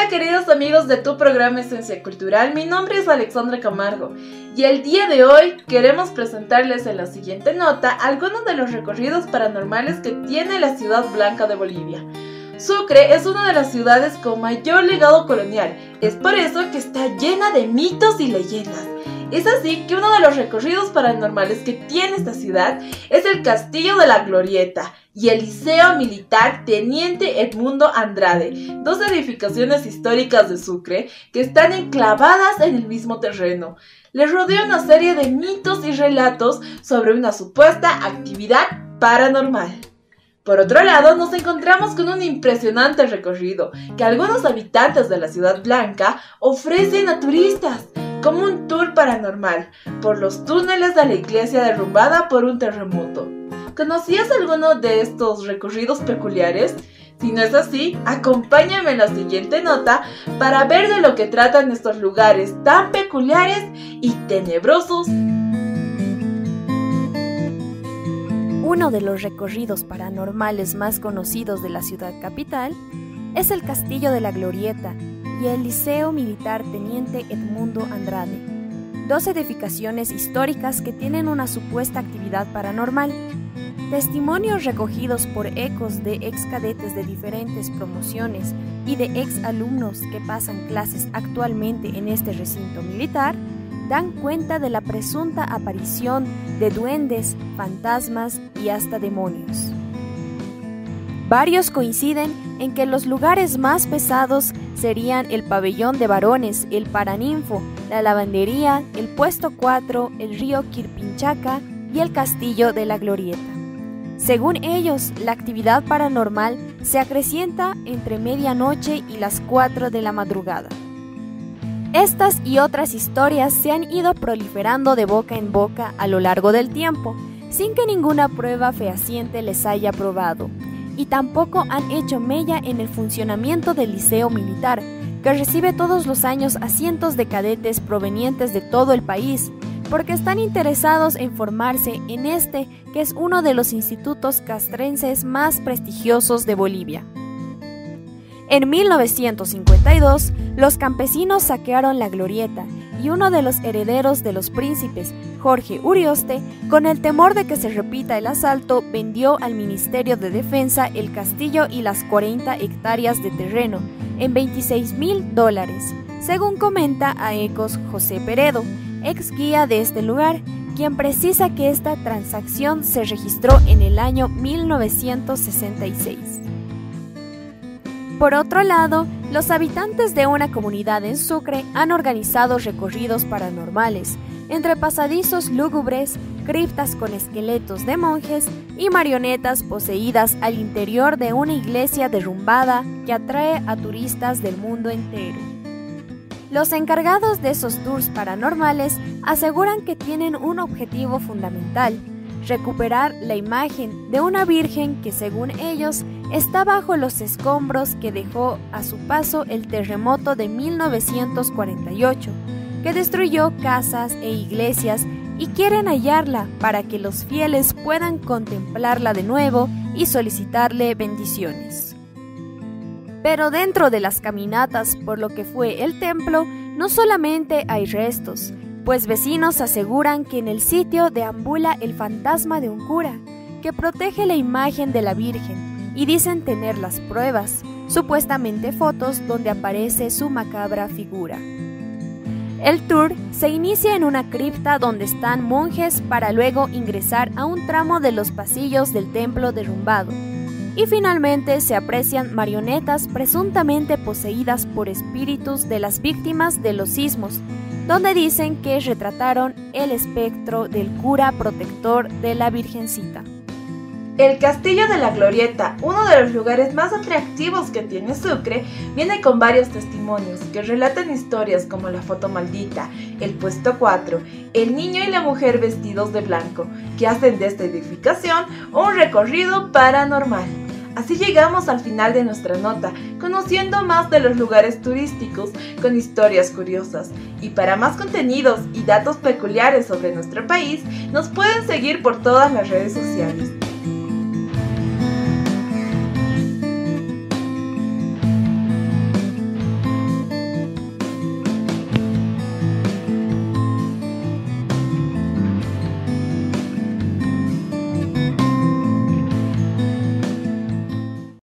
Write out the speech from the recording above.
Hola queridos amigos de tu programa Esencia Cultural, mi nombre es Alexandra Camargo y el día de hoy queremos presentarles en la siguiente nota algunos de los recorridos paranormales que tiene la Ciudad Blanca de Bolivia. Sucre es una de las ciudades con mayor legado colonial, es por eso que está llena de mitos y leyendas. Es así que uno de los recorridos paranormales que tiene esta ciudad es el Castillo de la Glorieta y el Liceo Militar Teniente Edmundo Andrade, dos edificaciones históricas de Sucre que están enclavadas en el mismo terreno. Les rodea una serie de mitos y relatos sobre una supuesta actividad paranormal. Por otro lado, nos encontramos con un impresionante recorrido que algunos habitantes de la Ciudad Blanca ofrecen a turistas, como un tour paranormal por los túneles de la iglesia derrumbada por un terremoto. ¿Conocías alguno de estos recorridos peculiares? Si no es así, acompáñame en la siguiente nota para ver de lo que tratan estos lugares tan peculiares y tenebrosos. Uno de los recorridos paranormales más conocidos de la ciudad capital es el Castillo de la Glorieta y el Liceo Militar Teniente Edmundo Andrade, dos edificaciones históricas que tienen una supuesta actividad paranormal. Testimonios recogidos por ecos de ex cadetes de diferentes promociones y de ex alumnos que pasan clases actualmente en este recinto militar dan cuenta de la presunta aparición de duendes, fantasmas y hasta demonios. Varios coinciden en que los lugares más pesados serían el pabellón de varones, el Paraninfo, la lavandería, el puesto 4, el río Quirpinchaca y el Castillo de la Glorieta. Según ellos, la actividad paranormal se acrecienta entre medianoche y las 4 de la madrugada. Estas y otras historias se han ido proliferando de boca en boca a lo largo del tiempo, sin que ninguna prueba fehaciente les haya probado, y tampoco han hecho mella en el funcionamiento del Liceo Militar, que recibe todos los años a cientos de cadetes provenientes de todo el país, porque están interesados en formarse en este, que es uno de los institutos castrenses más prestigiosos de Bolivia. En 1952, los campesinos saquearon la Glorieta y uno de los herederos de los príncipes, Jorge Urioste, con el temor de que se repita el asalto, vendió al Ministerio de Defensa el castillo y las 40 hectáreas de terreno en $26.000, según comenta a ecos José Peredo, ex guía de este lugar, quien precisa que esta transacción se registró en el año 1966. Por otro lado, los habitantes de una comunidad en Sucre han organizado recorridos paranormales, entre pasadizos lúgubres, criptas con esqueletos de monjes y marionetas poseídas al interior de una iglesia derrumbada que atrae a turistas del mundo entero. Los encargados de esos tours paranormales aseguran que tienen un objetivo fundamental: recuperar la imagen de una virgen que, según ellos, está bajo los escombros que dejó a su paso el terremoto de 1948, que destruyó casas e iglesias, y quieren hallarla para que los fieles puedan contemplarla de nuevo y solicitarle bendiciones. Pero dentro de las caminatas por lo que fue el templo, no solamente hay restos, pues vecinos aseguran que en el sitio deambula el fantasma de un cura, que protege la imagen de la Virgen, y dicen tener las pruebas, supuestamente fotos donde aparece su macabra figura. El tour se inicia en una cripta donde están monjes para luego ingresar a un tramo de los pasillos del templo derrumbado, y finalmente se aprecian marionetas presuntamente poseídas por espíritus de las víctimas de los sismos, donde dicen que retrataron el espectro del cura protector de la Virgencita. El Castillo de la Glorieta, uno de los lugares más atractivos que tiene Sucre, viene con varios testimonios que relatan historias como la foto maldita, el puesto 4, el niño y la mujer vestidos de blanco, que hacen de esta edificación un recorrido paranormal. Así llegamos al final de nuestra nota, conociendo más de los lugares turísticos con historias curiosas. Y para más contenidos y datos peculiares sobre nuestro país, nos pueden seguir por todas las redes sociales.